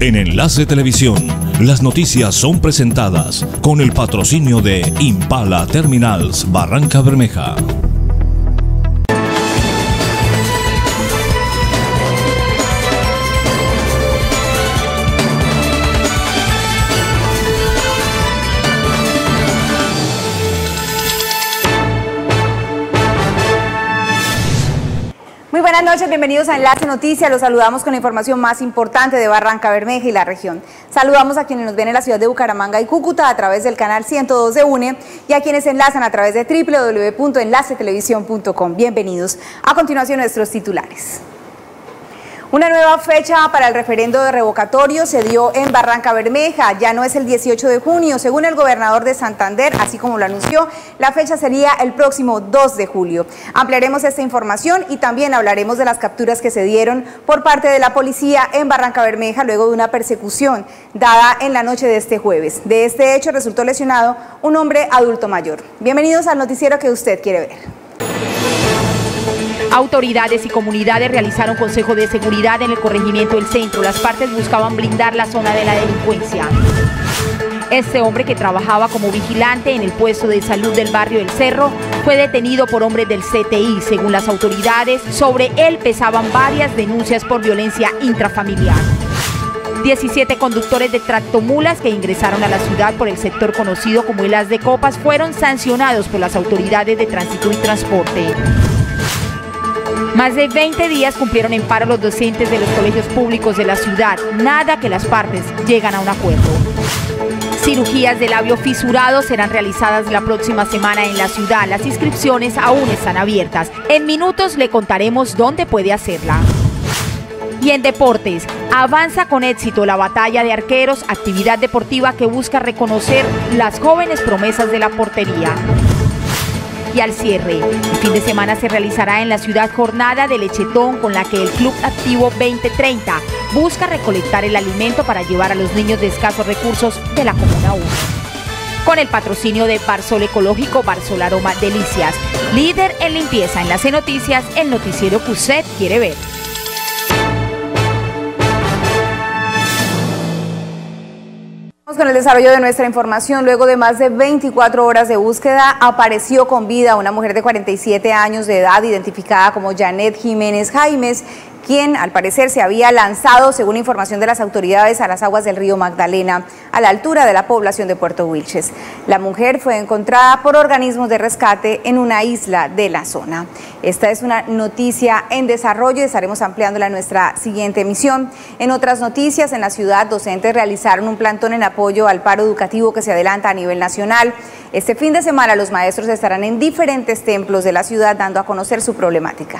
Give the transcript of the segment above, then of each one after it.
En Enlace Televisión, las noticias son presentadas con el patrocinio de Impala Terminals Barranca Bermeja. Muy buenas noches, bienvenidos a Enlace Noticias. Los saludamos con la información más importante de Barranca Bermeja y la región. Saludamos a quienes nos ven en la ciudad de Bucaramanga y Cúcuta a través del canal 102 de UNE y a quienes enlazan a través de www.enlacetelevisión.com. Bienvenidos. A continuación, nuestros titulares. Una nueva fecha para el referendo de revocatorio se dio en Barranca Bermeja. Ya no es el 18 de junio, según el gobernador de Santander, así como lo anunció, la fecha sería el próximo 2 de julio. Ampliaremos esta información y también hablaremos de las capturas que se dieron por parte de la policía en Barranca Bermeja luego de una persecución dada en la noche de este jueves. De este hecho resultó lesionado un hombre adulto mayor. Bienvenidos al noticiero que usted quiere ver. Autoridades y comunidades realizaron consejo de seguridad en el corregimiento del centro. Las partes buscaban blindar la zona de la delincuencia. Este hombre, que trabajaba como vigilante en el puesto de salud del barrio del Cerro, fue detenido por hombres del CTI. Según las autoridades, sobre él pesaban varias denuncias por violencia intrafamiliar. 17 conductores de tractomulas que ingresaron a la ciudad por el sector conocido como el As de Copas fueron sancionados por las autoridades de tránsito y transporte. Más de 20 días cumplieron en paro los docentes de los colegios públicos de la ciudad. Nada que las partes llegan a un acuerdo. Cirugías de labio fisurado serán realizadas la próxima semana en la ciudad. Las inscripciones aún están abiertas. En minutos le contaremos dónde puede hacerla. Y en deportes, avanza con éxito la batalla de arqueros, actividad deportiva que busca reconocer las jóvenes promesas de la portería. Y al cierre, el fin de semana se realizará en la ciudad jornada de lechetón con la que el Club Activo 2030 busca recolectar el alimento para llevar a los niños de escasos recursos de la Comuna 1. Con el patrocinio de Barsol Ecológico, Barsol Aroma Delicias, líder en limpieza. Enlace Noticias, el noticiero que usted quiere ver. Con el desarrollo de nuestra información, luego de más de 24 horas de búsqueda, apareció con vida una mujer de 47 años de edad, identificada como Janet Jiménez Jaimes, quien al parecer se había lanzado, según información de las autoridades, a las aguas del río Magdalena, a la altura de la población de Puerto Wilches. La mujer fue encontrada por organismos de rescate en una isla de la zona. Esta es una noticia en desarrollo y estaremos ampliándola en nuestra siguiente emisión. En otras noticias, en la ciudad, docentes realizaron un plantón en apoyo al paro educativo que se adelanta a nivel nacional. Este fin de semana los maestros estarán en diferentes templos de la ciudad dando a conocer su problemática.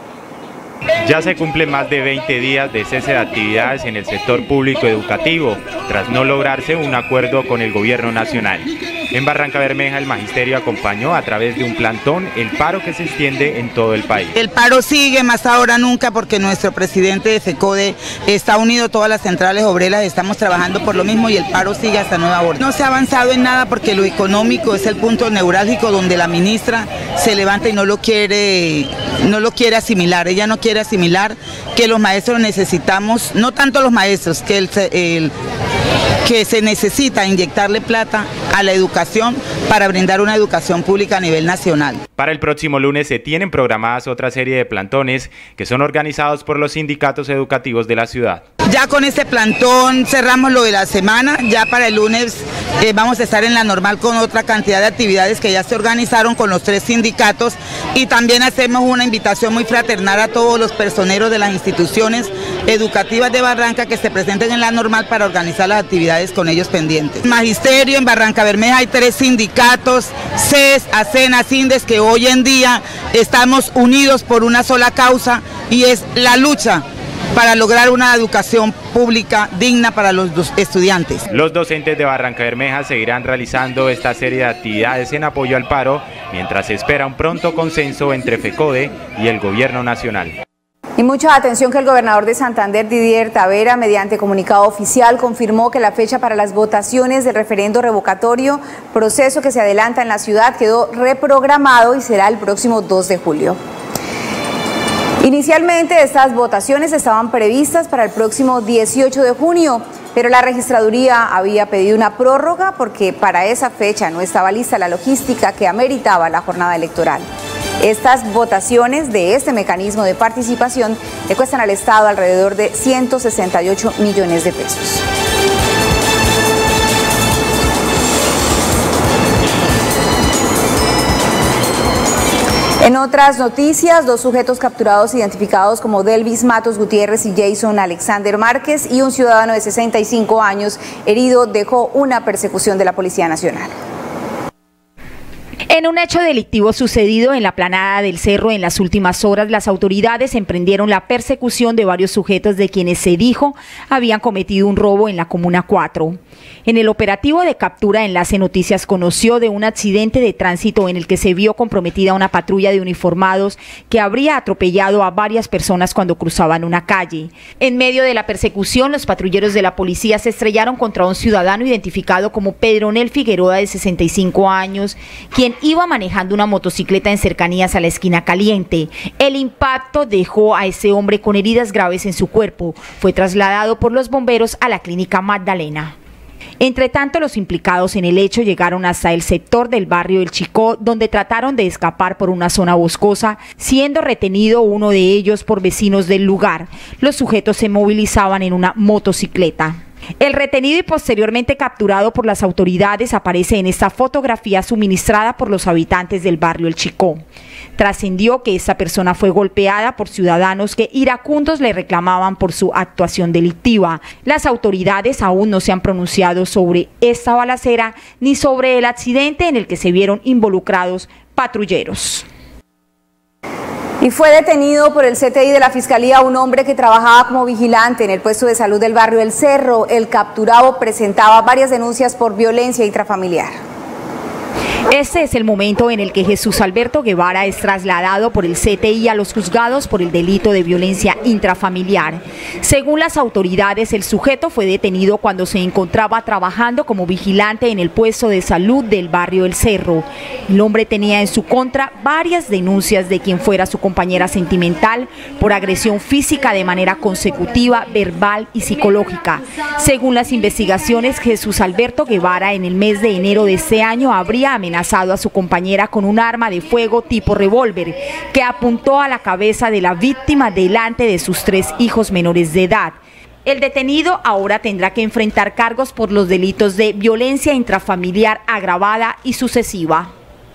Ya se cumplen más de 20 días de cese de actividades en el sector público educativo, tras no lograrse un acuerdo con el gobierno nacional. En Barranca Bermeja, el magisterio acompañó a través de un plantón el paro que se extiende en todo el país. El paro sigue, más ahora nunca, porque nuestro presidente de FECODE está unido, todas las centrales obreras estamos trabajando por lo mismo y el paro sigue hasta nueva orden. No se ha avanzado en nada porque lo económico es el punto neurálgico donde la ministra se levanta y no lo quiere asimilar. Ella no quiere asimilar que los maestros necesitamos, no tanto los maestros, que se necesita inyectarle plata a la educación para brindar una educación pública a nivel nacional. Para el próximo lunes se tienen programadas otra serie de plantones que son organizados por los sindicatos educativos de la ciudad. Ya con este plantón cerramos lo de la semana, ya para el lunes vamos a estar en la normal con otra cantidad de actividades que ya se organizaron con los 3 sindicatos y también hacemos una invitación muy fraternal a todos los personeros de las instituciones educativas de Barranca que se presenten en la normal para organizar las actividades con ellos pendientes. Magisterio, en Barranca Bermeja hay 3 sindicatos, CES, ASENA, CINDES, que hoy en día estamos unidos por una sola causa y es la lucha para lograr una educación pública digna para los estudiantes. Los docentes de Barranca Bermeja seguirán realizando esta serie de actividades en apoyo al paro, mientras se espera un pronto consenso entre FECODE y el gobierno nacional. Y mucha atención que el gobernador de Santander, Didier Tavera, mediante comunicado oficial, confirmó que la fecha para las votaciones del referendo revocatorio, proceso que se adelanta en la ciudad, quedó reprogramado y será el próximo 2 de julio. Inicialmente estas votaciones estaban previstas para el próximo 18 de junio, pero la registraduría había pedido una prórroga porque para esa fecha no estaba lista la logística que ameritaba la jornada electoral. Estas votaciones de este mecanismo de participación le cuestan al Estado alrededor de 168 millones de pesos. En otras noticias, 2 sujetos capturados identificados como Delvis Matos Gutiérrez y Jason Alexander Márquez y un ciudadano de 65 años herido dejó una persecución de la Policía Nacional. En un hecho delictivo sucedido en la Planada del Cerro en las últimas horas, las autoridades emprendieron la persecución de varios sujetos de quienes se dijo habían cometido un robo en la Comuna 4. En el operativo de captura, Enlace Noticias conoció de un accidente de tránsito en el que se vio comprometida una patrulla de uniformados que habría atropellado a varias personas cuando cruzaban una calle. En medio de la persecución, los patrulleros de la policía se estrellaron contra un ciudadano identificado como Pedronel Figueroa, de 65 años, quien iba manejando una motocicleta en cercanías a la esquina Caliente. El impacto dejó a ese hombre con heridas graves en su cuerpo. Fue trasladado por los bomberos a la clínica Magdalena. Entre tanto, los implicados en el hecho llegaron hasta el sector del barrio El Chicó, donde trataron de escapar por una zona boscosa, siendo retenido uno de ellos por vecinos del lugar. Los sujetos se movilizaban en una motocicleta. El retenido y posteriormente capturado por las autoridades aparece en esta fotografía suministrada por los habitantes del barrio El Chicó. Trascendió que esta persona fue golpeada por ciudadanos que iracundos le reclamaban por su actuación delictiva. Las autoridades aún no se han pronunciado sobre esta balacera ni sobre el accidente en el que se vieron involucrados patrulleros. Y fue detenido por el CTI de la Fiscalía un hombre que trabajaba como vigilante en el puesto de salud del barrio El Cerro. El capturado presentaba varias denuncias por violencia intrafamiliar. Este es el momento en el que Jesús Alberto Guevara es trasladado por el CTI a los juzgados por el delito de violencia intrafamiliar. Según las autoridades, el sujeto fue detenido cuando se encontraba trabajando como vigilante en el puesto de salud del barrio El Cerro. El hombre tenía en su contra varias denuncias de quien fuera su compañera sentimental por agresión física de manera consecutiva, verbal y psicológica. Según las investigaciones, Jesús Alberto Guevara en el mes de enero de este año habría amenazado a su compañera con un arma de fuego tipo revólver que apuntó a la cabeza de la víctima delante de sus 3 hijos menores de edad. El detenido ahora tendrá que enfrentar cargos por los delitos de violencia intrafamiliar agravada y sucesiva.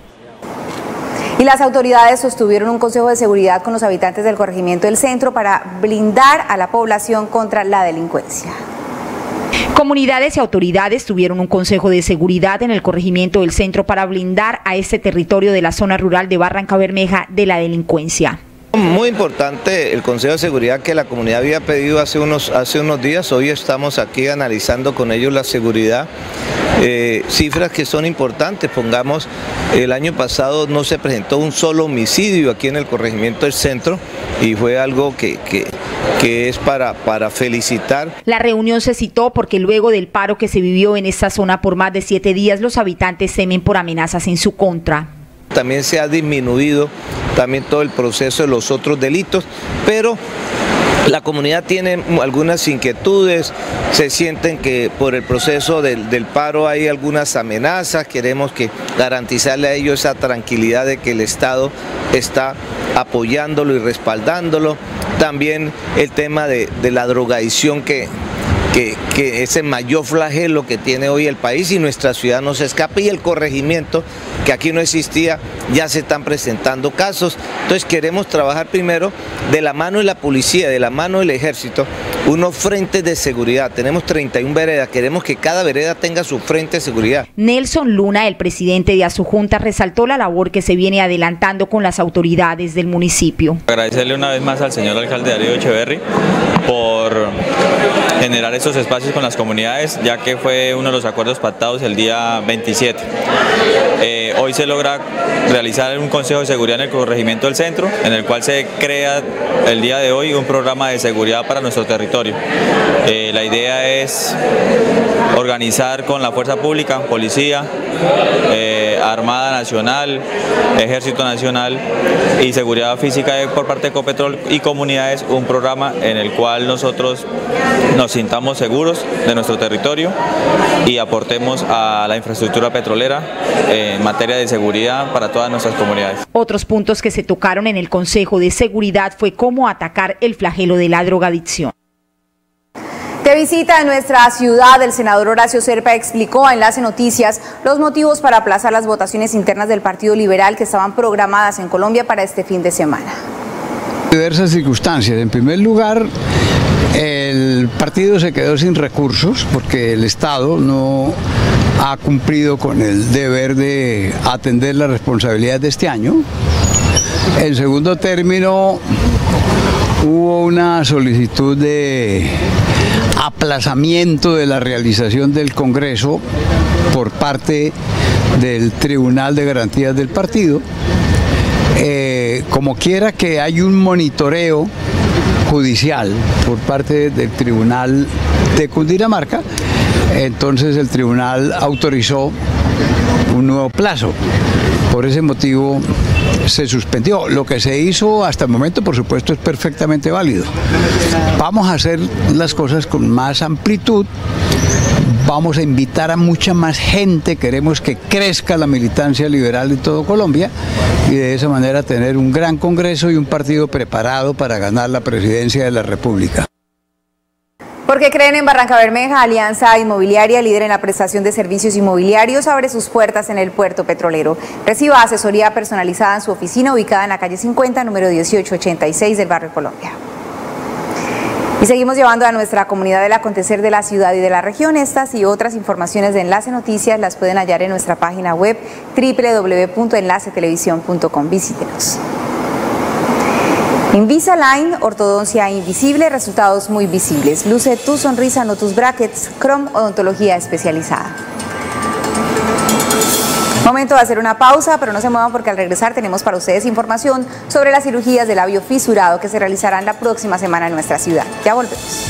Y las autoridades sostuvieron un consejo de seguridad con los habitantes del corregimiento del Centro para blindar a la población contra la delincuencia. Comunidades y autoridades tuvieron un consejo de seguridad en el corregimiento del Centro para blindar a este territorio de la zona rural de Barrancabermeja de la delincuencia. Muy importante el Consejo de Seguridad que la comunidad había pedido hace unos días. Hoy estamos aquí analizando con ellos la seguridad. Cifras que son importantes, pongamos, el año pasado no se presentó un solo homicidio aquí en el corregimiento del Centro y fue algo que es para felicitar. La reunión se citó porque luego del paro que se vivió en esta zona por más de 7 días, los habitantes temen por amenazas en su contra. También se ha disminuido también todo el proceso de los otros delitos, pero la comunidad tiene algunas inquietudes, se sienten que por el proceso del paro hay algunas amenazas, queremos garantizarle a ellos esa tranquilidad de que el Estado está apoyándolo y respaldándolo. También el tema de la drogadicción que es el mayor flagelo que tiene hoy el país y nuestra ciudad no se escapa, y el corregimiento, que aquí no existía, ya se están presentando casos. Entonces queremos trabajar primero de la mano de la policía, de la mano del ejército, unos frentes de seguridad. Tenemos 31 veredas, queremos que cada vereda tenga su frente de seguridad. Nelson Luna, el presidente de Asujunta, resaltó la labor que se viene adelantando con las autoridades del municipio. Agradecerle una vez más al señor alcalde Darío Echeverry por generar esos espacios con las comunidades, ya que fue uno de los acuerdos pactados el día 27. Hoy se logra realizar un consejo de seguridad en el corregimiento del Centro, en el cual se crea el día de hoy un programa de seguridad para nuestro territorio. territorio. La idea es organizar con la fuerza pública, policía, Armada Nacional, Ejército Nacional y Seguridad Física por parte de Ecopetrol y comunidades, un programa en el cual nosotros nos sintamos seguros de nuestro territorio y aportemos a la infraestructura petrolera en materia de seguridad para todas nuestras comunidades. Otros puntos que se tocaron en el Consejo de Seguridad fue cómo atacar el flagelo de la drogadicción. De visita en nuestra ciudad, el senador Horacio Serpa explicó a Enlace Noticias los motivos para aplazar las votaciones internas del Partido Liberal que estaban programadas en Colombia para este fin de semana. Diversas circunstancias. En primer lugar, el partido se quedó sin recursos porque el Estado no ha cumplido con el deber de atender las responsabilidades de este año. En segundo término, hubo una solicitud de aplazamiento de la realización del Congreso por parte del Tribunal de Garantías del partido. Como quiera que hay un monitoreo judicial por parte del Tribunal de Cundinamarca, entonces el tribunal autorizó un nuevo plazo. Por ese motivo se suspendió. Lo que se hizo hasta el momento, por supuesto, es perfectamente válido. Vamos a hacer las cosas con más amplitud. Vamos a invitar a mucha más gente, queremos que crezca la militancia liberal en todo Colombia y de esa manera tener un gran congreso y un partido preparado para ganar la presidencia de la República. Porque creen en Barrancabermeja, Alianza Inmobiliaria, líder en la prestación de servicios inmobiliarios, abre sus puertas en el puerto petrolero. Reciba asesoría personalizada en su oficina ubicada en la calle 50, número 1886 del barrio Colombia. Y seguimos llevando a nuestra comunidad el acontecer de la ciudad y de la región. Estas y otras informaciones de Enlace Noticias las pueden hallar en nuestra página web www.enlacetelevisión.com. Visítenos. Invisalign, ortodoncia invisible, resultados muy visibles. Luce tu sonrisa, no tus brackets. Chrome, odontología especializada. Momento de hacer una pausa, pero no se muevan porque al regresar tenemos para ustedes información sobre las cirugías de labio fisurado que se realizarán la próxima semana en nuestra ciudad. Ya volvemos.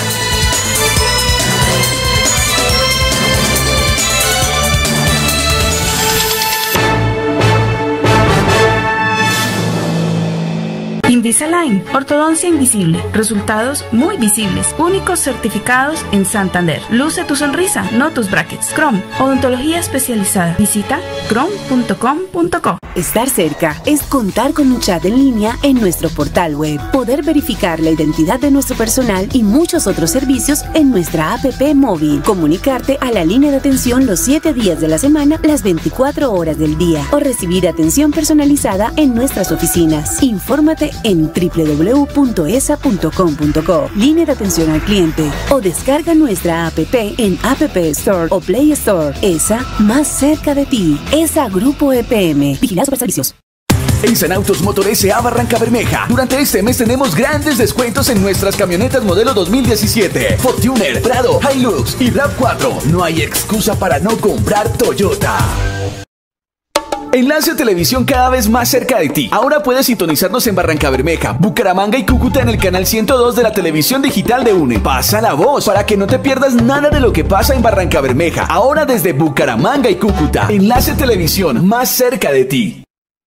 Invisalign, ortodoncia invisible, resultados muy visibles, únicos certificados en Santander. Luce tu sonrisa, no tus brackets. Chrome, odontología especializada. Visita chrome.com.co. Estar cerca es contar con un chat en línea en nuestro portal web, poder verificar la identidad de nuestro personal y muchos otros servicios en nuestra app móvil, comunicarte a la línea de atención los 7 días de la semana, las 24 horas del día, o recibir atención personalizada en nuestras oficinas. Infórmate en www.esa.com.co, línea de atención al cliente, o descarga nuestra app en App Store o Play Store. ESA, más cerca de ti. ESA Grupo EPM. Vigilados por servicios. En Sanautos Motor S.A. Barrancabermeja, durante este mes tenemos grandes descuentos en nuestras camionetas modelo 2017, Fortuner, Prado, Hilux y RAV4. No hay excusa para no comprar Toyota. Enlace Televisión cada vez más cerca de ti. Ahora puedes sintonizarnos en Barrancabermeja, Bucaramanga y Cúcuta en el canal 102 de la televisión digital de UNE. Pasa la voz para que no te pierdas nada de lo que pasa en Barrancabermeja. Ahora desde Bucaramanga y Cúcuta. Enlace Televisión más cerca de ti.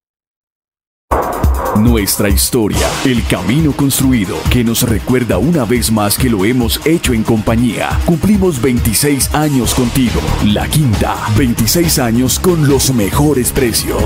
Nuestra historia, el camino construido, que nos recuerda una vez más que lo hemos hecho en compañía. Cumplimos 26 años contigo. La Quinta, 26 años con los mejores precios.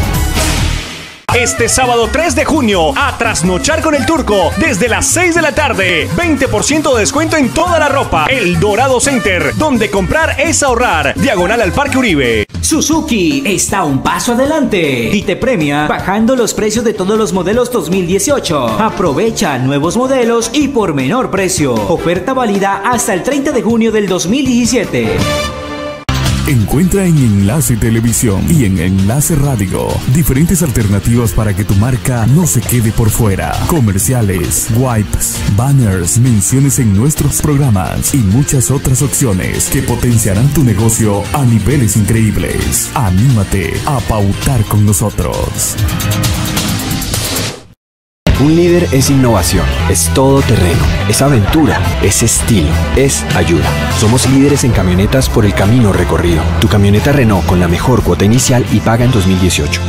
Este sábado 3 de junio, a trasnochar con el Turco, desde las 6 de la tarde. 20% de descuento en toda la ropa. El Dorado Center, donde comprar es ahorrar. Diagonal al Parque Uribe. Suzuki está un paso adelante y te premia bajando los precios de todos los modelos 2018. Aprovecha nuevos modelos y por menor precio. Oferta válida hasta el 30 de junio del 2017. Encuentra en Enlace Televisión y en Enlace Radio diferentes alternativas para que tu marca no se quede por fuera. Comerciales, wipes, banners, menciones en nuestros programas y muchas otras opciones que potenciarán tu negocio a niveles increíbles. Anímate a pautar con nosotros. Un líder es innovación, es todoterreno, es aventura, es estilo, es ayuda. Somos líderes en camionetas por el camino recorrido. Tu camioneta Renault con la mejor cuota inicial y paga en 2018.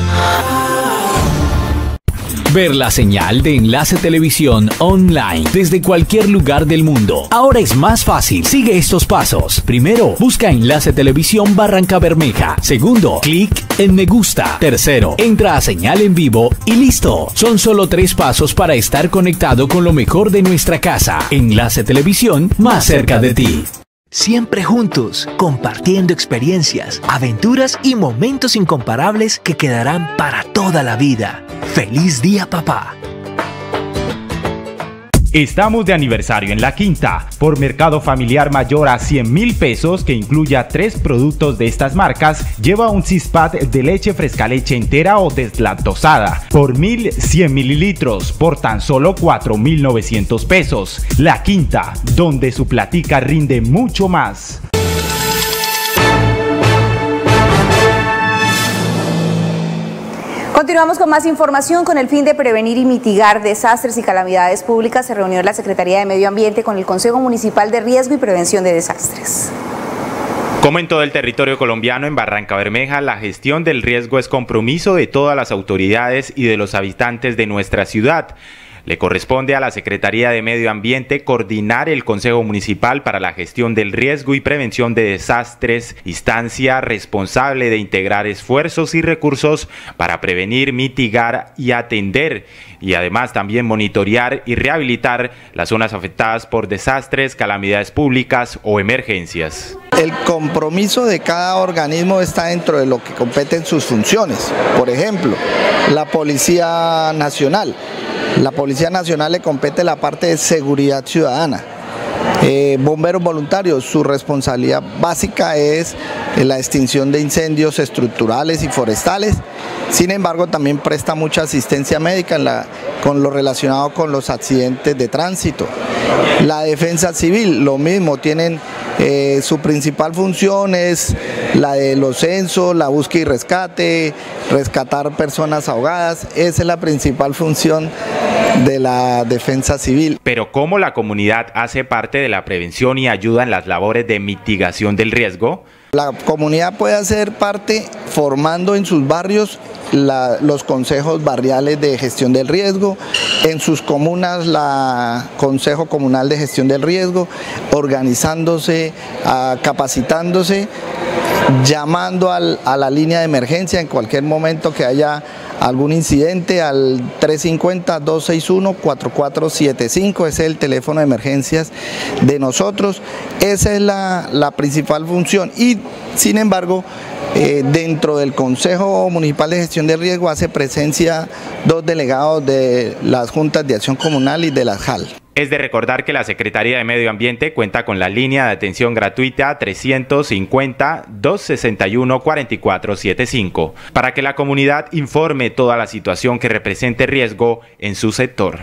Ver la señal de Enlace Televisión online desde cualquier lugar del mundo. Ahora es más fácil. Sigue estos pasos. Primero, busca Enlace Televisión Barranca Bermeja. Segundo, clic en me gusta. Tercero, entra a señal en vivo y listo. Son solo 3 pasos para estar conectado con lo mejor de nuestra casa. Enlace Televisión, más cerca de ti. Siempre juntos, compartiendo experiencias, aventuras y momentos incomparables que quedarán para toda la vida. ¡Feliz día, papá! Estamos de aniversario en La Quinta. Por mercado familiar mayor a 100.000 pesos, que incluya 3 productos de estas marcas, lleva un 6-pack de leche fresca leche entera o deslactosada por 1.100 mililitros por tan solo 4.900 pesos. La Quinta, donde su platica rinde mucho más. Continuamos con más información. Con el fin de prevenir y mitigar desastres y calamidades públicas, se reunió la Secretaría de Medio Ambiente con el Consejo Municipal de Riesgo y Prevención de Desastres. Como en todo el territorio colombiano, en Barrancabermeja, la gestión del riesgo es compromiso de todas las autoridades y de los habitantes de nuestra ciudad. Le corresponde a la Secretaría de Medio Ambiente coordinar el Consejo Municipal para la Gestión del Riesgo y Prevención de Desastres, instancia responsable de integrar esfuerzos y recursos para prevenir, mitigar y atender, y además también monitorear y rehabilitar las zonas afectadas por desastres, calamidades públicas o emergencias. El compromiso de cada organismo está dentro de lo que competen sus funciones. Por ejemplo, la Policía Nacional. La Policía Nacional le compete la parte de seguridad ciudadana. Bomberos voluntarios, su responsabilidad básica es la extinción de incendios estructurales y forestales. Sin embargo, también presta mucha asistencia médica con lo relacionado con los accidentes de tránsito. La defensa civil, lo mismo, tienen su principal función es la de los censos, la búsqueda y rescate, rescatar personas ahogadas. Esa es la principal función de la defensa civil. Pero ¿cómo la comunidad hace parte de la prevención y ayuda en las labores de mitigación del riesgo? La comunidad puede hacer parte formando en sus barrios los consejos barriales de gestión del riesgo, en sus comunas la Consejo Comunal de Gestión del Riesgo, organizándose, capacitándose, llamando a la línea de emergencia en cualquier momento que haya algún incidente al 350-261-4475, ese es el teléfono de emergencias de nosotros. Esa es la principal función y sin embargo dentro del Consejo Municipal de Gestión del Riesgo hace presencia 2 delegados de las Juntas de Acción Comunal y de las JAL. Es de recordar que la Secretaría de Medio Ambiente cuenta con la línea de atención gratuita 350-261-4475 para que la comunidad informe toda la situación que represente riesgo en su sector.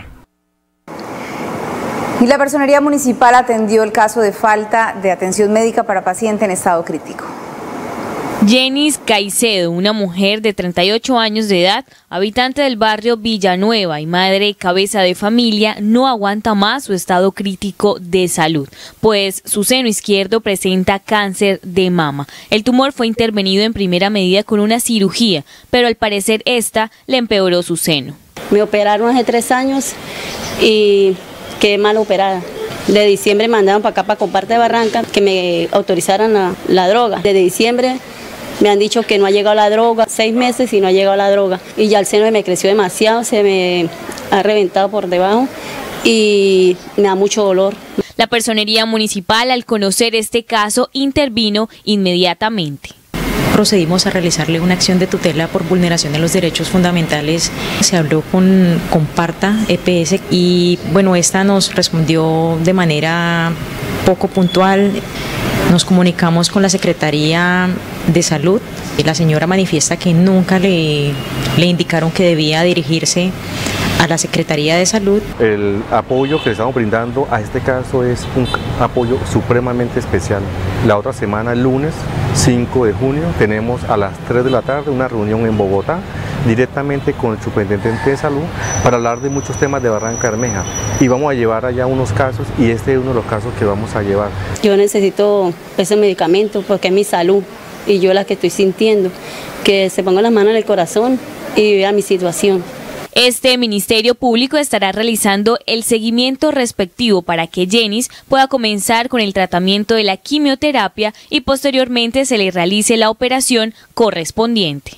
Y la Personería Municipal atendió el caso de falta de atención médica para paciente en estado crítico. Jenis Caicedo, una mujer de 38 años de edad, habitante del barrio Villanueva y madre cabeza de familia, no aguanta más su estado crítico de salud, pues su seno izquierdo presenta cáncer de mama. El tumor fue intervenido en primera medida con una cirugía, pero al parecer esta le empeoró su seno. Me operaron hace 3 años y quedé mal operada. De diciembre me mandaron para acá, para Comparte de Barranca, que me autorizaran la droga. Desde diciembre me han dicho que no ha llegado la droga, 6 meses y no ha llegado la droga. Y ya el seno me creció demasiado, se me ha reventado por debajo y me da mucho dolor. La Personería Municipal, al conocer este caso, intervino inmediatamente. Procedimos a realizarle una acción de tutela por vulneración de los derechos fundamentales. Se habló con Comparta EPS y bueno, esta nos respondió de manera poco puntual. Nos comunicamos con la Secretaría de Salud y la señora manifiesta que nunca le indicaron que debía dirigirse a la Secretaría de Salud. El apoyo que le estamos brindando a este caso es un apoyo supremamente especial. La otra semana, el lunes 5 de junio, tenemos a las 3 de la tarde una reunión en Bogotá directamente con el superintendente de salud para hablar de muchos temas de Barranca Bermeja y vamos a llevar allá unos casos y este es uno de los casos que vamos a llevar. Yo necesito ese medicamento porque es mi salud y yo la que estoy sintiendo, que se ponga las manos en el corazón y vea mi situación. Este Ministerio Público estará realizando el seguimiento respectivo para que Jenis pueda comenzar con el tratamiento de la quimioterapia y posteriormente se le realice la operación correspondiente.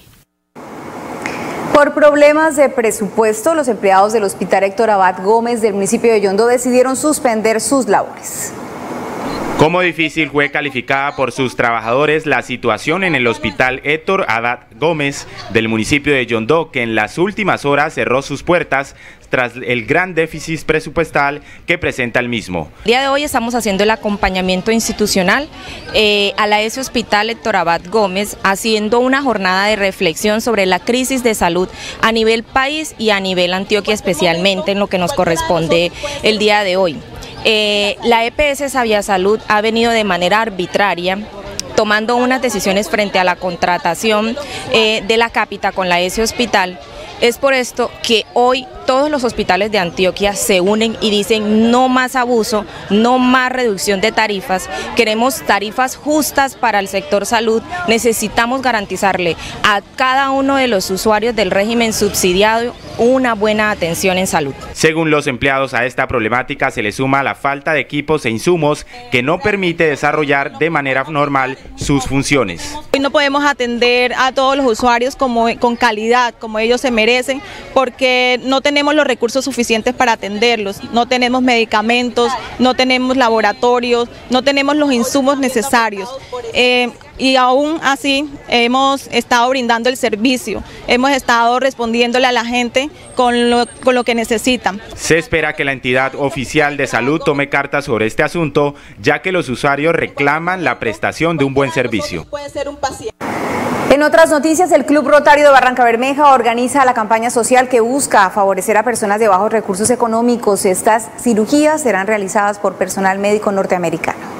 Por problemas de presupuesto, los empleados del Hospital Héctor Abad Gómez del municipio de Yondó decidieron suspender sus labores. Como difícil fue calificada por sus trabajadores la situación en el Hospital Héctor Abad Gómez del municipio de Yondó, que en las últimas horas cerró sus puertas tras el gran déficit presupuestal que presenta el mismo. El día de hoy estamos haciendo el acompañamiento institucional a la ESE Hospital Héctor Abad Gómez, haciendo una jornada de reflexión sobre la crisis de salud a nivel país y a nivel Antioquia, especialmente en lo que nos corresponde el día de hoy. La EPS Sabia Salud ha venido de manera arbitraria tomando unas decisiones frente a la contratación de la cápita con la ESE Hospital. Es por esto que hoy todos los hospitales de Antioquia se unen y dicen no más abuso, no más reducción de tarifas, queremos tarifas justas para el sector salud, necesitamos garantizarle a cada uno de los usuarios del régimen subsidiado una buena atención en salud. Según los empleados, a esta problemática se le suma la falta de equipos e insumos que no permite desarrollar de manera normal sus funciones. Hoy no podemos atender a todos los usuarios con calidad, como ellos se merecen, porque no tenemos los recursos suficientes para atenderlos, no tenemos medicamentos, no tenemos laboratorios, no tenemos los insumos necesarios. Y aún así hemos estado brindando el servicio, hemos estado respondiéndole a la gente con lo que necesitan. Se espera que la entidad oficial de salud tome cartas sobre este asunto, ya que los usuarios reclaman la prestación de un buen servicio. En otras noticias, el Club Rotario de Barranca Bermeja organiza la campaña social que busca favorecer a personas de bajos recursos económicos. Estas cirugías serán realizadas por personal médico norteamericano.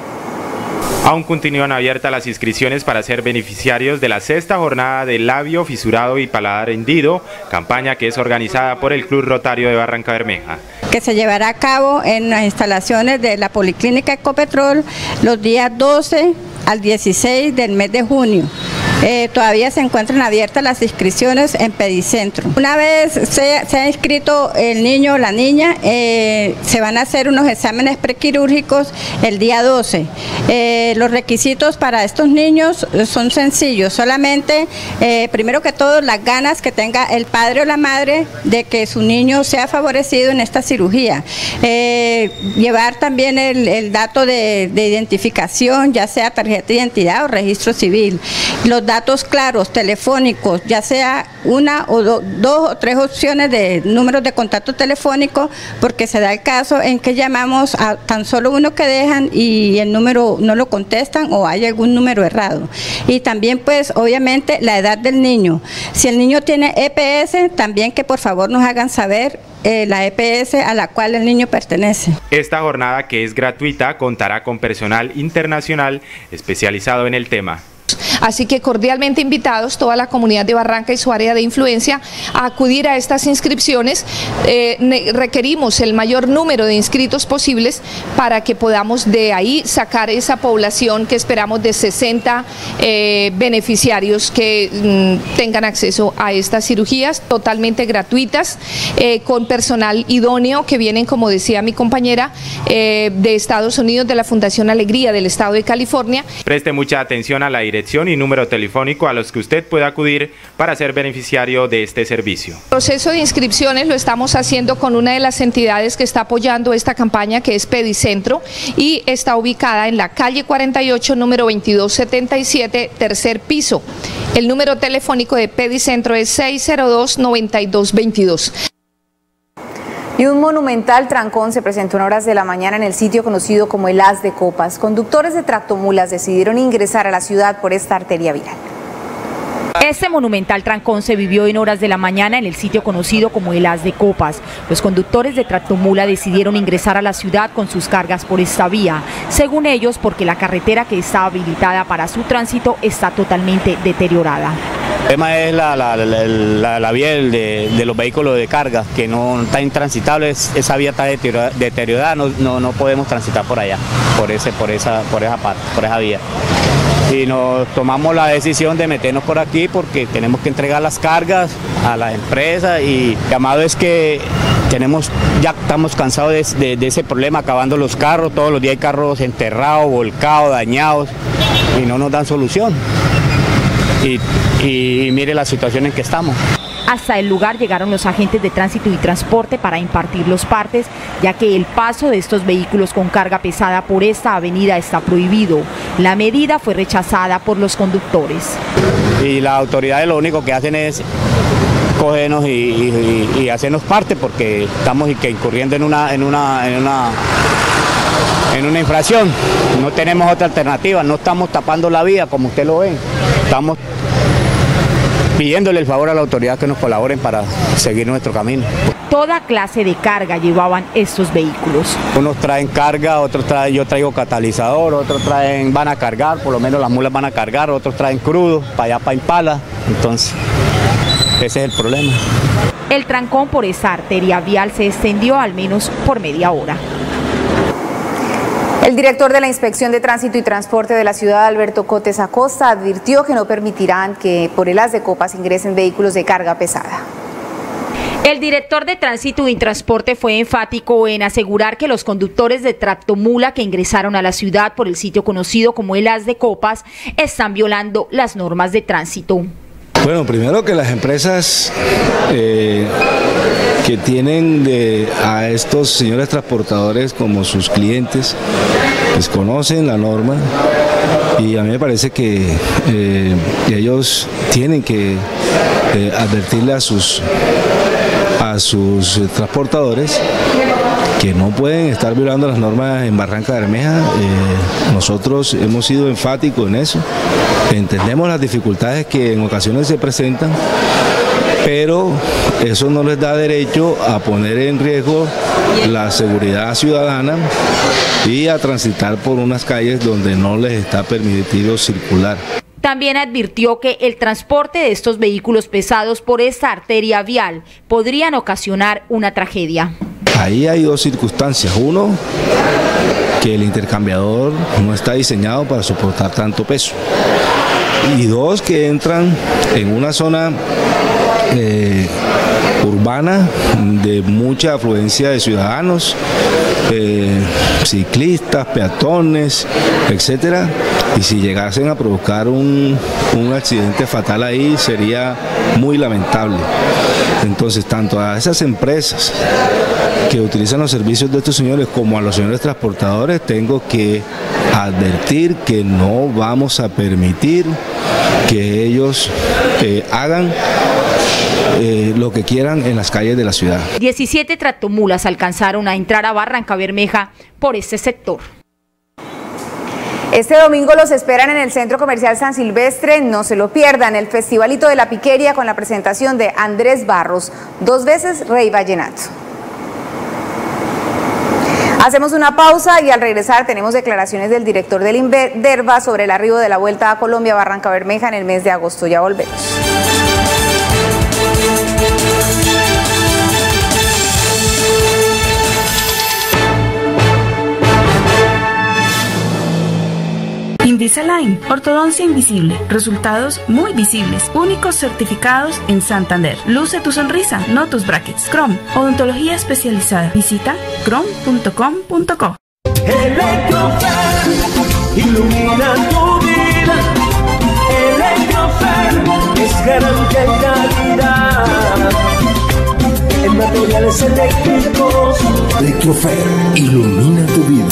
Aún continúan abiertas las inscripciones para ser beneficiarios de la sexta jornada de labio fisurado y paladar hendido, campaña que es organizada por el Club Rotario de Barranca Bermeja. Que se llevará a cabo en las instalaciones de la Policlínica Ecopetrol los días 12 al 16 del mes de junio. Todavía se encuentran abiertas las inscripciones en Pedicentro. Una vez se ha inscrito el niño o la niña, se van a hacer unos exámenes prequirúrgicos el día 12. Los requisitos para estos niños son sencillos, solamente, primero que todo, las ganas que tenga el padre o la madre de que su niño sea favorecido en esta cirugía. Llevar también el dato de identificación, ya sea tarjeta de identidad o registro civil. Los datos claros, telefónicos, ya sea una o dos o tres opciones de números de contacto telefónico, porque se da el caso en que llamamos a tan solo uno que dejan y el número no lo contestan o hay algún número errado. Y también pues obviamente la edad del niño. Si el niño tiene EPS, también que por favor nos hagan saber la EPS a la cual el niño pertenece. Esta jornada, que es gratuita, contará con personal internacional especializado en el tema. Así que cordialmente invitados toda la comunidad de Barranca y su área de influencia a acudir a estas inscripciones. Requerimos el mayor número de inscritos posibles para que podamos de ahí sacar esa población que esperamos de 60 beneficiarios que tengan acceso a estas cirugías totalmente gratuitas, con personal idóneo que vienen, como decía mi compañera, de Estados Unidos, de la Fundación Alegría del Estado de California. Preste mucha atención a la dirección y número telefónico a los que usted pueda acudir para ser beneficiario de este servicio. El proceso de inscripciones lo estamos haciendo con una de las entidades que está apoyando esta campaña, que es Pedicentro, y está ubicada en la calle 48, número 2277, tercer piso. El número telefónico de Pedicentro es 602-9222. Y un monumental trancón se presentó en horas de la mañana en el sitio conocido como el Haz de Copas. Conductores de tractomulas decidieron ingresar a la ciudad por esta arteria vial. Este monumental trancón se vivió en horas de la mañana en el sitio conocido como el Haz de Copas. Los conductores de tractomula decidieron ingresar a la ciudad con sus cargas por esta vía, según ellos porque la carretera que está habilitada para su tránsito está totalmente deteriorada. El tema es la vía de los vehículos de carga, que no está intransitable, esa vía está deteriorada, no podemos transitar por allá, por esa vía. Y nos tomamos la decisión de meternos por aquí porque tenemos que entregar las cargas a las empresas y el llamado es que ya estamos cansados de ese problema, acabando los carros, todos los días hay carros enterrados, volcados, dañados y no nos dan solución. Y mire la situación en que estamos. Hasta el lugar llegaron los agentes de tránsito y transporte para impartir los partes, ya que el paso de estos vehículos con carga pesada por esta avenida está prohibido. La medida fue rechazada por los conductores. Y las autoridades lo único que hacen es cogernos y hacernos parte porque estamos incurriendo en una infracción. No tenemos otra alternativa, no estamos tapando la vía como usted lo ve. Estamos pidiéndole el favor a la autoridad que nos colaboren para seguir nuestro camino. Toda clase de carga llevaban estos vehículos. Unos traen carga, otros traen, yo traigo catalizador, otros van a cargar, por lo menos las mulas van a cargar, otros traen crudo, para allá para Impala, entonces ese es el problema. El trancón por esa arteria vial se extendió al menos por media hora. El director de la Inspección de Tránsito y Transporte de la ciudad, Alberto Cotes Acosta, advirtió que no permitirán que por el As de Copas ingresen vehículos de carga pesada. El director de Tránsito y Transporte fue enfático en asegurar que los conductores de tractomula que ingresaron a la ciudad por el sitio conocido como el As de Copas están violando las normas de tránsito. Bueno, primero que las empresas que tienen a estos señores transportadores como sus clientes, pues conocen la norma y a mí me parece que ellos tienen que advertirle a sus transportadores que no pueden estar violando las normas en Barranca Bermeja. Nosotros hemos sido enfáticos en eso, entendemos las dificultades que en ocasiones se presentan, pero eso no les da derecho a poner en riesgo la seguridad ciudadana y a transitar por unas calles donde no les está permitido circular. También advirtió que el transporte de estos vehículos pesados por esta arteria vial podrían ocasionar una tragedia. Ahí hay dos circunstancias. Uno, que el intercambiador no está diseñado para soportar tanto peso. Y dos, que entran en una zona urbana de mucha afluencia de ciudadanos, ciclistas, peatones, etcétera, y si llegasen a provocar un accidente fatal ahí sería muy lamentable. Entonces, tanto a esas empresas que utilizan los servicios de estos señores como a los señores transportadores tengo que advertir que no vamos a permitir que ellos hagan lo que quieran en las calles de la ciudad. 17 tractomulas alcanzaron a entrar a Barranca Bermeja por este sector. Este domingo los esperan en el Centro Comercial San Silvestre, no se lo pierdan, el Festivalito de la Piquería con la presentación de Andrés Barros, 2 veces Rey Vallenato. Hacemos una pausa y al regresar tenemos declaraciones del director del INVEDERVA sobre el arribo de la Vuelta a Colombia Barranca Bermeja en el mes de agosto. Ya volvemos. Invisalign, ortodoncia invisible, resultados muy visibles, únicos certificados en Santander. Luce tu sonrisa, no tus brackets. Chrome, odontología especializada. Visita chrome.com.co. Electrofer, ilumina tu vida. Electrofer es garantía y calidad en materiales eléctricos. Electrofer, ilumina tu vida.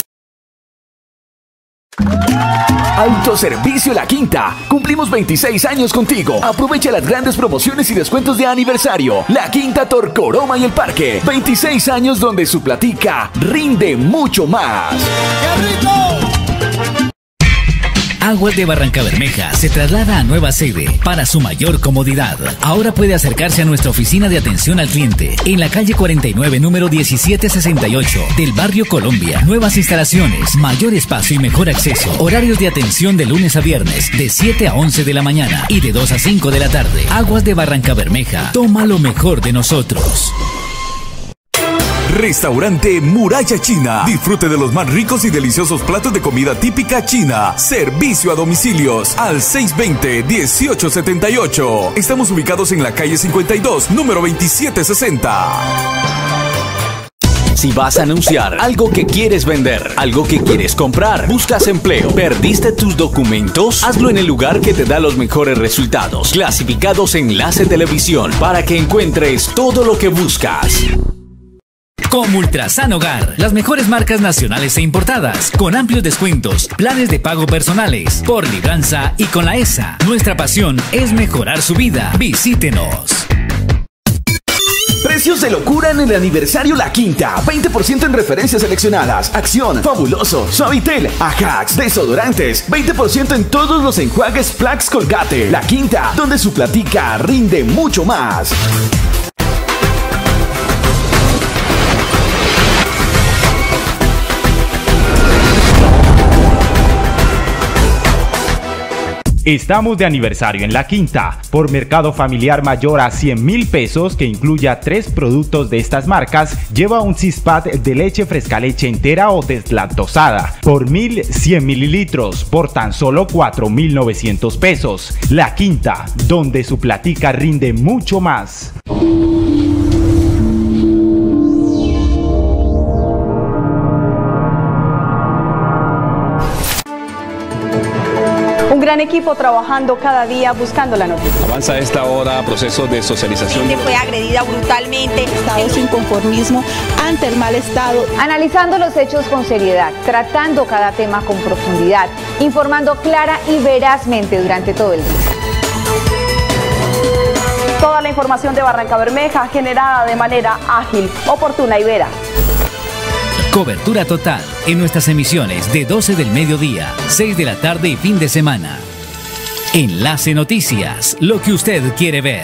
Autoservicio La Quinta. Cumplimos 26 años contigo. Aprovecha las grandes promociones y descuentos de aniversario. La Quinta Torcoroma y el Parque. 26 años donde su platica rinde mucho más. ¡Qué rico! Aguas de Barrancabermeja se traslada a nueva sede para su mayor comodidad. Ahora puede acercarse a nuestra oficina de atención al cliente en la calle 49, número 1768 del barrio Colombia. Nuevas instalaciones, mayor espacio y mejor acceso. Horarios de atención de lunes a viernes de 7 a 11 de la mañana y de 2 a 5 de la tarde. Aguas de Barrancabermeja. Toma lo mejor de nosotros. Restaurante Muralla China. Disfrute de los más ricos y deliciosos platos de comida típica china. Servicio a domicilios al 620-1878. Estamos ubicados en la calle 52, número 2760. Si vas a anunciar algo que quieres vender, algo que quieres comprar, buscas empleo, perdiste tus documentos, hazlo en el lugar que te da los mejores resultados. Clasificados Enlace Televisión para que encuentres todo lo que buscas. Como Ultrasan Hogar, las mejores marcas nacionales e importadas, con amplios descuentos, planes de pago personales, por libranza y con la ESA. Nuestra pasión es mejorar su vida. Visítenos. Precios de locura en el aniversario La Quinta. 20% en referencias seleccionadas. Acción, Fabuloso, Suavitel, Ajax, desodorantes. 20% en todos los enjuagues Plax Colgate. La Quinta, donde su platica rinde mucho más. Estamos de aniversario en La Quinta. Por mercado familiar mayor a 100.000 pesos, que incluya 3 productos de estas marcas, lleva un Cispad de leche fresca leche entera o deslactosada por 1.100 mililitros por tan solo 4.900 pesos. La Quinta, donde su platica rinde mucho más. Un gran equipo trabajando cada día buscando la noticia. Avanza a esta hora procesos de socialización. La gente fue agredida brutalmente. Estado sin conformismo ante el mal estado. Analizando los hechos con seriedad, tratando cada tema con profundidad, informando clara y verazmente durante todo el día. Toda la información de Barrancabermeja generada de manera ágil, oportuna y veraz. Cobertura total en nuestras emisiones de 12 del mediodía, 6 de la tarde y fin de semana. Enlace Noticias, lo que usted quiere ver.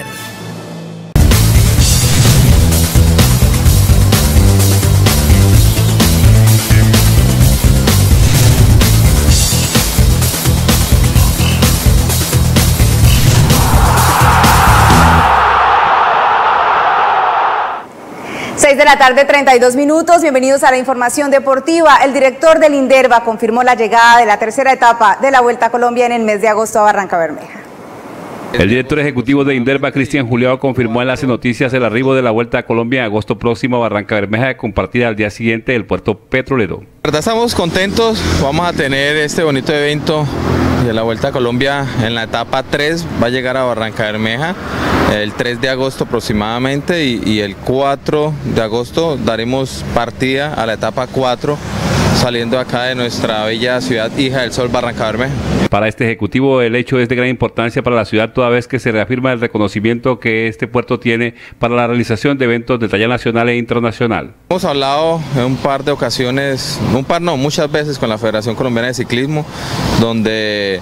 6 de la tarde, 32 minutos. Bienvenidos a la información deportiva. El director del INDERVA confirmó la llegada de la tercera etapa de la Vuelta a Colombia en el mes de agosto a Barrancabermeja. El director ejecutivo de INDERVA, Cristian Juliao, confirmó en Enlace Noticias el arribo de la Vuelta a Colombia en agosto próximo a Barrancabermeja, compartida al día siguiente del puerto petrolero. La verdad estamos contentos, vamos a tener este bonito evento de la Vuelta a Colombia en la etapa 3, va a llegar a Barrancabermeja el 3 de agosto aproximadamente y el 4 de agosto daremos partida a la etapa 4 saliendo acá de nuestra bella ciudad hija del sol, Barrancabermeja. Para este ejecutivo el hecho es de gran importancia para la ciudad toda vez que se reafirma el reconocimiento que este puerto tiene para la realización de eventos de talla nacional e internacional. Hemos hablado en un par de ocasiones, muchas veces con la Federación Colombiana de Ciclismo, donde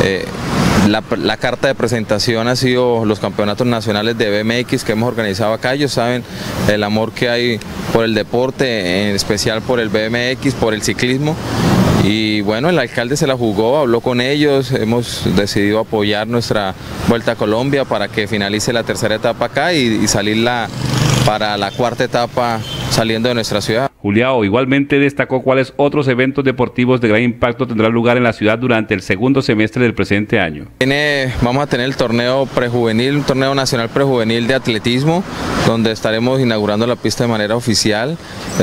la carta de presentación ha sido los campeonatos nacionales de BMX que hemos organizado acá. Ellos saben el amor que hay por el deporte, en especial por el BMX, por el ciclismo. Y bueno, el alcalde se la jugó, habló con ellos, hemos decidido apoyar nuestra Vuelta a Colombia para que finalice la tercera etapa acá y salir para la cuarta etapa saliendo de nuestra ciudad. Juliao igualmente destacó cuáles otros eventos deportivos de gran impacto tendrán lugar en la ciudad durante el segundo semestre del presente año. Vamos a tener el torneo prejuvenil, un torneo nacional prejuvenil de atletismo, donde estaremos inaugurando la pista de manera oficial.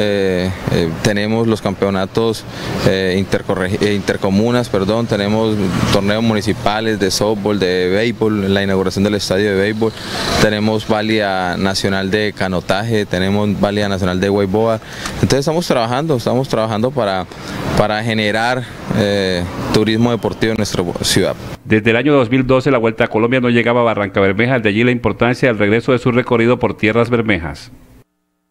Tenemos los campeonatos intercomunas, tenemos torneos municipales de softball, de béisbol, la inauguración del estadio de béisbol, tenemos válida nacional de canotaje, tenemos válida nacional de wakeboard. Entonces estamos trabajando para generar turismo deportivo en nuestra ciudad. Desde el año 2012 la Vuelta a Colombia no llegaba a Barrancabermeja, de allí la importancia del regreso de su recorrido por tierras bermejas.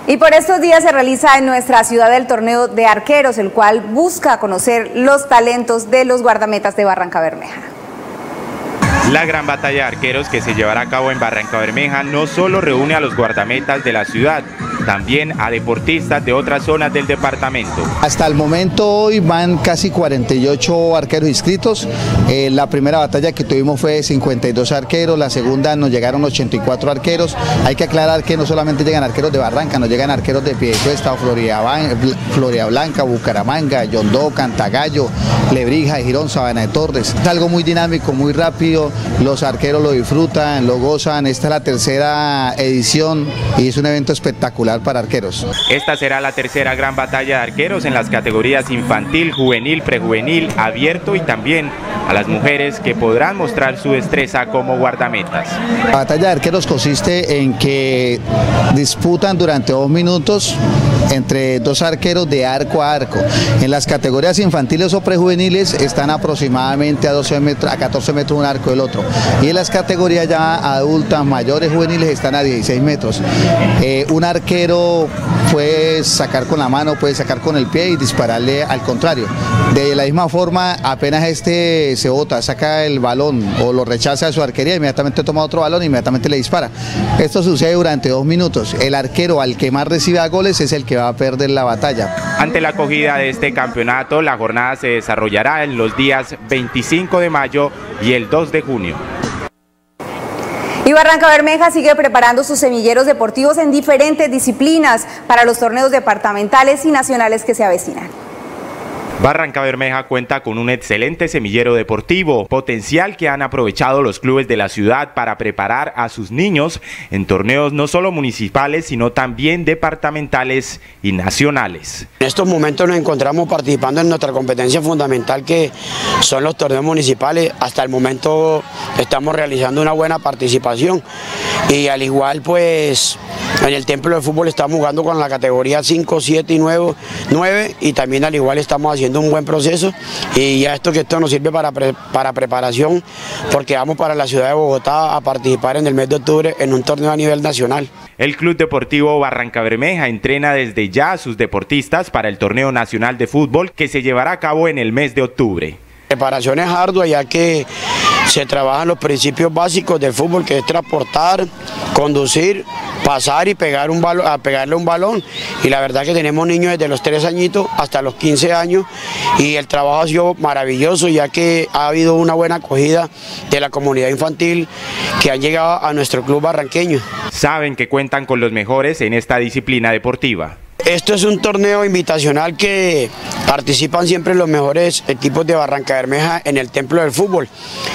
Y por estos días se realiza en nuestra ciudad el torneo de arqueros, el cual busca conocer los talentos de los guardametas de Barrancabermeja. La gran batalla de arqueros que se llevará a cabo en Barrancabermeja no solo reúne a los guardametas de la ciudad, también a deportistas de otras zonas del departamento. Hasta el momento hoy van casi 48 arqueros inscritos. La primera batalla que tuvimos fue de 52 arqueros, la segunda nos llegaron 84 arqueros. Hay que aclarar que no solamente llegan arqueros de Barranca, nos llegan arqueros de Piedecuesta, Florida Blanca, Bucaramanga, Yondó, Cantagallo, Lebrija, Girón, Sabana de Torres. Es algo muy dinámico, muy rápido, los arqueros lo disfrutan, lo gozan. Esta es la tercera edición y es un evento espectacular para arqueros. Esta será la tercera gran batalla de arqueros en las categorías infantil, juvenil, prejuvenil, abierto y también a las mujeres que podrán mostrar su destreza como guardametas. La batalla de arqueros consiste en que disputan durante 2 minutos entre 2 arqueros de arco a arco. En las categorías infantiles o prejuveniles están aproximadamente a 14 metros un arco del otro, y en las categorías ya adultas, mayores, juveniles están a 16 metros. Un arquero puede sacar con la mano, puede sacar con el pie y dispararle al contrario. De la misma forma, apenas este se bota, saca el balón o lo rechaza de su arquería, inmediatamente toma otro balón e inmediatamente le dispara. Esto sucede durante 2 minutos. El arquero al que más reciba goles es el que va a perder la batalla. Ante la acogida de este campeonato, la jornada se desarrollará en los días 25 de mayo y el 2 de junio. Y Barrancabermeja sigue preparando sus semilleros deportivos en diferentes disciplinas para los torneos departamentales y nacionales que se avecinan. Barrancabermeja cuenta con un excelente semillero deportivo, potencial que han aprovechado los clubes de la ciudad para preparar a sus niños en torneos no solo municipales, sino también departamentales y nacionales. En estos momentos nos encontramos participando en nuestra competencia fundamental, que son los torneos municipales. Hasta el momento estamos realizando una buena participación y al igual pues en el Templo de Fútbol estamos jugando con la categoría 5, 7 y 9 y también al igual estamos haciendo un buen proceso, y ya esto nos sirve para preparación, porque vamos para la ciudad de Bogotá a participar en el mes de octubre en un torneo a nivel nacional. El Club Deportivo Barrancabermeja entrena desde ya a sus deportistas para el torneo nacional de fútbol que se llevará a cabo en el mes de octubre. Preparación es ardua, ya que se trabajan los principios básicos del fútbol, que es transportar, conducir, pasar y pegarle un balón, y la verdad que tenemos niños desde los 3 añitos hasta los 15 años, y el trabajo ha sido maravilloso, ya que ha habido una buena acogida de la comunidad infantil que han llegado a nuestro club barranqueño. Saben que cuentan con los mejores en esta disciplina deportiva. Esto es un torneo invitacional que participan siempre los mejores equipos de Barrancabermeja en el Templo del Fútbol.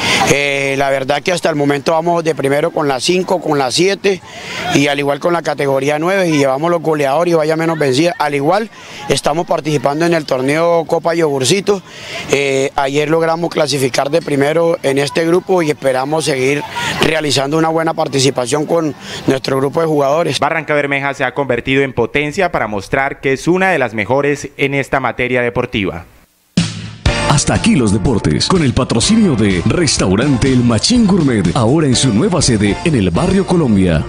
La verdad que hasta el momento vamos de primero con la 5, con la 7 y al igual con la categoría 9, y llevamos los goleadores y vaya menos vencida. Al igual estamos participando en el torneo Copa Yogurcito. Ayer logramos clasificar de primero en este grupo y esperamos seguir realizando una buena participación con nuestro grupo de jugadores. Barrancabermeja se ha convertido en potencia para mostrar que es una de las mejores en esta materia deportiva. Hasta aquí los deportes, con el patrocinio de Restaurante El Machín Gourmet, ahora en su nueva sede en el barrio Colombia.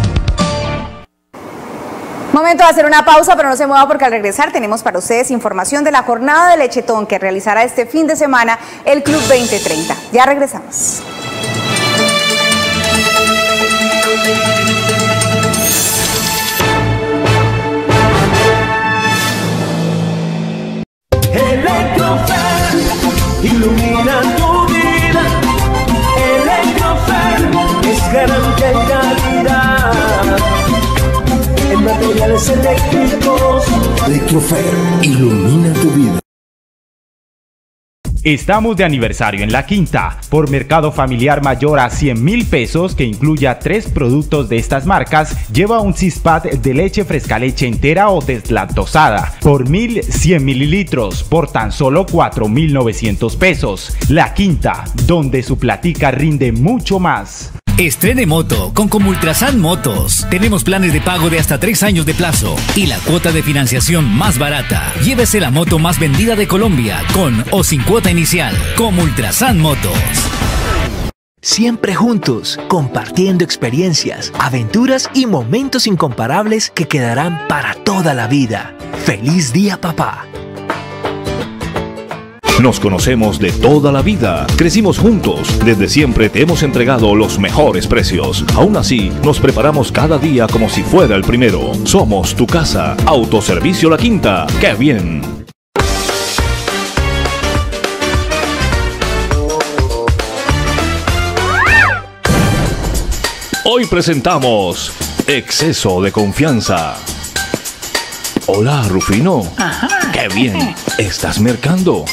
Momento de hacer una pausa, pero no se mueva porque al regresar tenemos para ustedes información de la jornada de lechetón que realizará este fin de semana el Club 2030. Ya regresamos. Ilumina tu vida, Electrofer es garantía y calidad en materiales eléctricos. Electrofer ilumina tu vida. Estamos de aniversario en La Quinta, por mercado familiar mayor a 100.000 pesos, que incluya 3 productos de estas marcas, lleva un Cispat de leche fresca, leche entera o deslactosada, por 1.100 mililitros, por tan solo 4.900 pesos. La Quinta, donde su platica rinde mucho más. Estrene moto con Comultrasan Motos. Tenemos planes de pago de hasta 3 años de plazo y la cuota de financiación más barata. Llévese la moto más vendida de Colombia con o sin cuota inicial. Comultrasan Motos. Siempre juntos, compartiendo experiencias, aventuras y momentos incomparables que quedarán para toda la vida. ¡Feliz día, papá! Nos conocemos de toda la vida, crecimos juntos, desde siempre te hemos entregado los mejores precios. Aún así, nos preparamos cada día como si fuera el primero. Somos tu casa, Autoservicio La Quinta. ¡Qué bien! Hoy presentamos Exceso de Confianza. Hola, Rufino. Ajá. ¡Qué bien! ¿Estás mercando?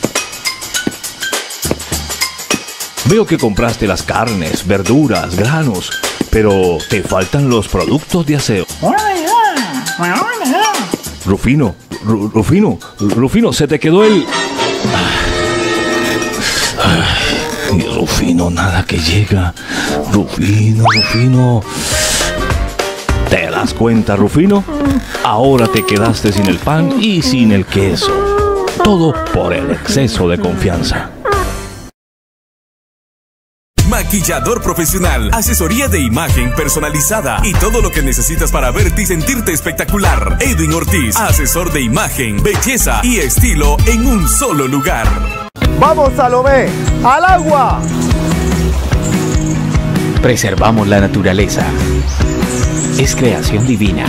Veo que compraste las carnes, verduras, granos, pero te faltan los productos de aseo. Rufino, Rufino, se te quedó el... Ay, Rufino, nada que llega. Rufino. ¿Te das cuenta, Rufino? Ahora te quedaste sin el pan y sin el queso. Todo por el exceso de confianza. Maquillador profesional, asesoría de imagen personalizada y todo lo que necesitas para verte y sentirte espectacular. Edwin Ortiz, asesor de imagen, belleza y estilo en un solo lugar. ¡Vamos, Salomé! ¡Al agua! Preservamos la naturaleza. Es creación divina.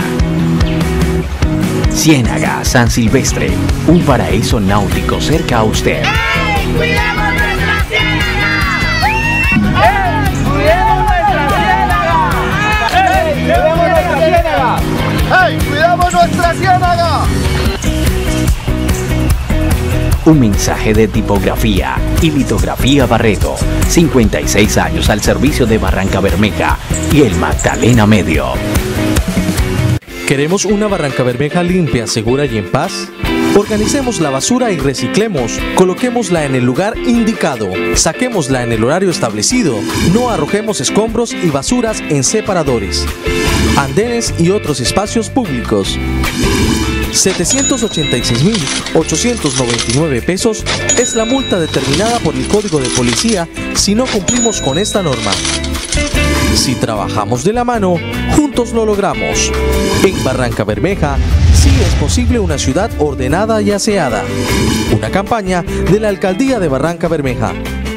Ciénaga San Silvestre, un paraíso náutico cerca a usted. ¡Ey! ¡Cuidemos nuestra ciénaga! ¡Ey! ¡Cuidemos nuestra ciénaga! ¡Ey! ¡Cuidemos nuestra ciénaga! ¡Ey! ¡Cuidemos nuestra ciénaga! Un mensaje de tipografía y litografía Barreto. 56 años al servicio de Barrancabermeja y el Magdalena Medio. ¿Queremos una Barrancabermeja limpia, segura y en paz? Organicemos la basura y reciclemos. Coloquémosla en el lugar indicado. Saquémosla en el horario establecido. No arrojemos escombros y basuras en separadores, andenes y otros espacios públicos. 786.899 pesos es la multa determinada por el Código de Policía si no cumplimos con esta norma. Si trabajamos de la mano, juntos lo logramos. En Barrancabermeja, sí es posible una ciudad ordenada y aseada. Una campaña de la Alcaldía de Barrancabermeja.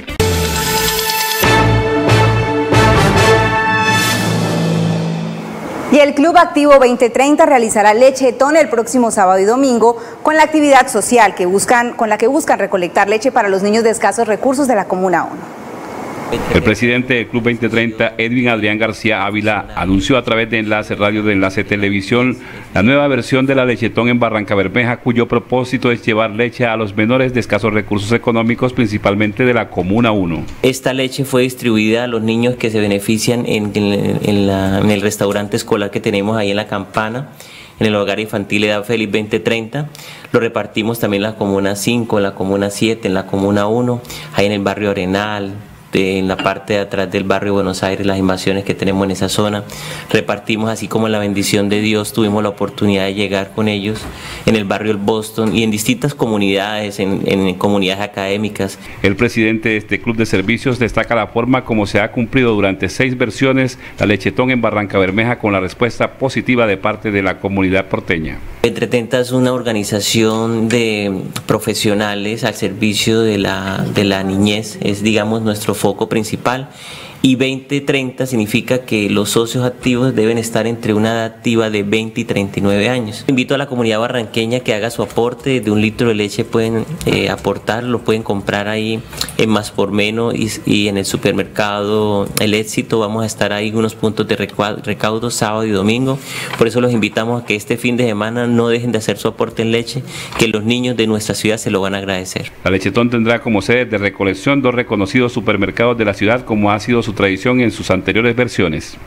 Y el Club Activo 2030 realizará lechetón el próximo sábado y domingo con la actividad social con la que buscan recolectar leche para los niños de escasos recursos de la Comuna 1. El presidente del Club 2030, Edwin Adrián García Ávila, anunció a través de Enlace Radio de Enlace Televisión la nueva versión de la lechetón en Barrancabermeja, cuyo propósito es llevar leche a los menores de escasos recursos económicos, principalmente de la Comuna 1. Esta leche fue distribuida a los niños que se benefician en el restaurante escolar que tenemos ahí en La Campana, en el hogar infantil Edad Feliz 2030. Lo repartimos también en la Comuna 5, en la Comuna 7, en la Comuna 1, ahí en el barrio Arenal, en la parte de atrás del barrio Buenos Aires, las invasiones que tenemos en esa zona. Repartimos, así como en la bendición de Dios tuvimos la oportunidad de llegar con ellos en el barrio El Boston y en distintas comunidades, en comunidades académicas. El presidente de este club de servicios destaca la forma como se ha cumplido durante 6 versiones la lechetón en Barrancabermeja con la respuesta positiva de parte de la comunidad porteña. 2030 es una organización de profesionales al servicio de la niñez, es digamos nuestro foco principal, y 2030 significa que los socios activos deben estar entre una edad activa de 20 y 39 años. Invito a la comunidad barranqueña que haga su aporte de 1 litro de leche, pueden aportar, lo pueden comprar ahí en Más por Menos y en el supermercado El Éxito. Vamos a estar ahí en unos puntos de recaudo sábado y domingo, por eso los invitamos a que este fin de semana no dejen de hacer su aporte en leche, que los niños de nuestra ciudad se lo van a agradecer. La lechetón tendrá como sede de recolección 2 reconocidos supermercados de la ciudad, como ha sido su tradición en sus anteriores versiones.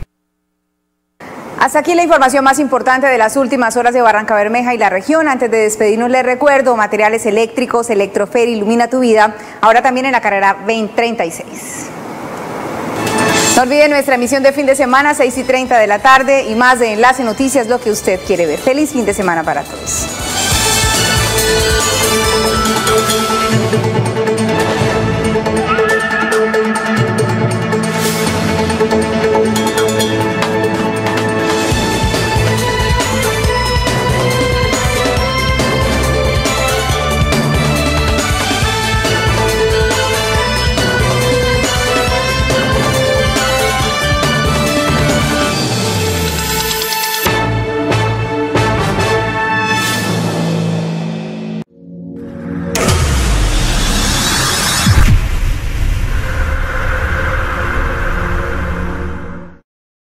Hasta aquí la información más importante de las últimas horas de Barrancabermeja y la región. Antes de despedirnos les recuerdo, materiales eléctricos, Electrofer, ilumina tu vida, ahora también en la carrera 2036. No olviden nuestra emisión de fin de semana, 6:30 de la tarde, y más de Enlace Noticias, lo que usted quiere ver. Feliz fin de semana para todos.